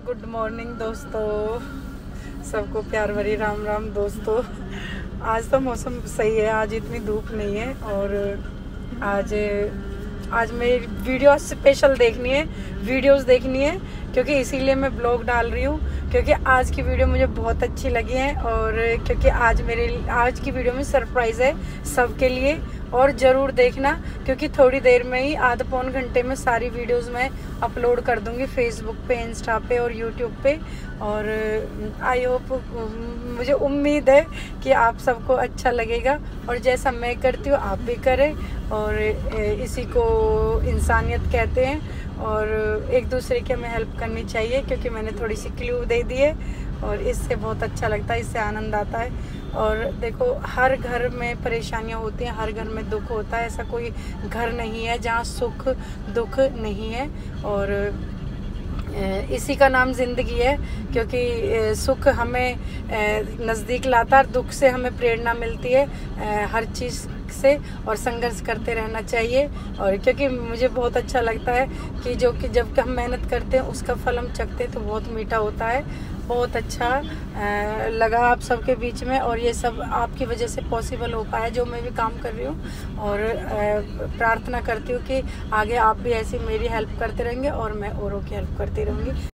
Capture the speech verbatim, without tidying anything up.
Good morning दोस्तों, सबको प्यार भरी राम राम दोस्तों। आज तो मौसम सही है, आज इतनी धूप नहीं है। और आज आज मेरी वीडियो स्पेशल देखनी है, वीडियोस देखनी है, क्योंकि इसीलिए मैं ब्लॉग डाल रही हूँ। क्योंकि आज की वीडियो मुझे बहुत अच्छी लगी है और क्योंकि आज मेरे आज की वीडियो में सरप्राइज़ है सबके लिए, और ज़रूर देखना क्योंकि थोड़ी देर में ही आधा पौन घंटे में सारी वीडियोस मैं अपलोड कर दूंगी फेसबुक पे, इंस्टा पे और यूट्यूब पे। और आई होप, मुझे उम्मीद है कि आप सबको अच्छा लगेगा और जैसा मैं करती हूँ आप भी करें। और इसी को इंसानियत कहते हैं और एक दूसरे की हमें हेल्प करनी चाहिए, क्योंकि मैंने थोड़ी सी क्लू दे दी है और इससे बहुत अच्छा लगता है, इससे आनंद आता है। और देखो, हर घर में परेशानियां होती हैं, हर घर में दुख होता है, ऐसा कोई घर नहीं है जहाँ सुख दुख नहीं है। और इसी का नाम ज़िंदगी है, क्योंकि सुख हमें नज़दीक लाता है, दुख से हमें प्रेरणा मिलती है हर चीज़ से, और संघर्ष करते रहना चाहिए। और क्योंकि मुझे बहुत अच्छा लगता है कि जो कि जब हम मेहनत करते हैं उसका फल हम चखते हैं तो बहुत मीठा होता है। बहुत अच्छा लगा आप सबके बीच में, और ये सब आपकी वजह से पॉसिबल हो पाया जो मैं भी काम कर रही हूँ। और प्रार्थना करती हूँ कि आगे आप भी ऐसी मेरी हेल्प करते रहेंगे और मैं औरों की हेल्प करती रहूँगी।